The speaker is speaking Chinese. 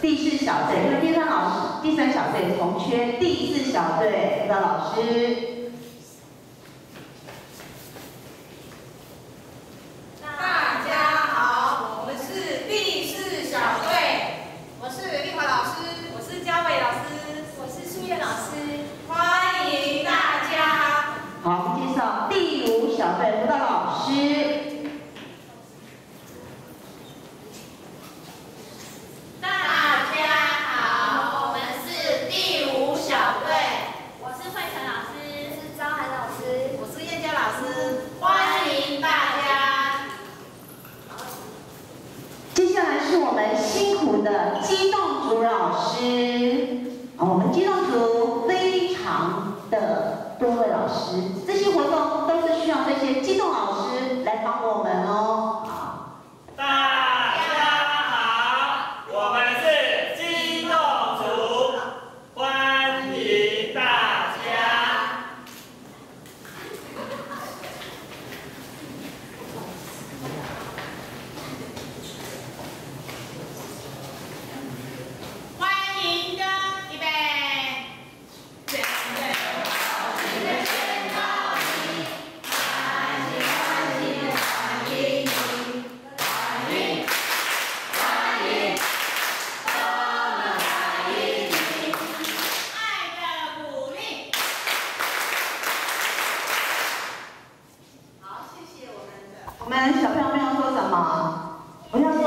第4小队，因为第3小队重缺，第4小队辅导老师。 好，我们介绍第5小队辅导老师。 大家好，我们是第5小队。我是慧晨老师，我是张涵老师，我是燕佳老师，欢迎大家。 接下来是我们辛苦的机动组老师。我们机动组非常的多位老师，这些活动都是需要这些机动老师来帮我们哦。好， 大家好，我们是机动组，欢迎大家。 欢迎的预备。 我们小朋友们要说什么？我要先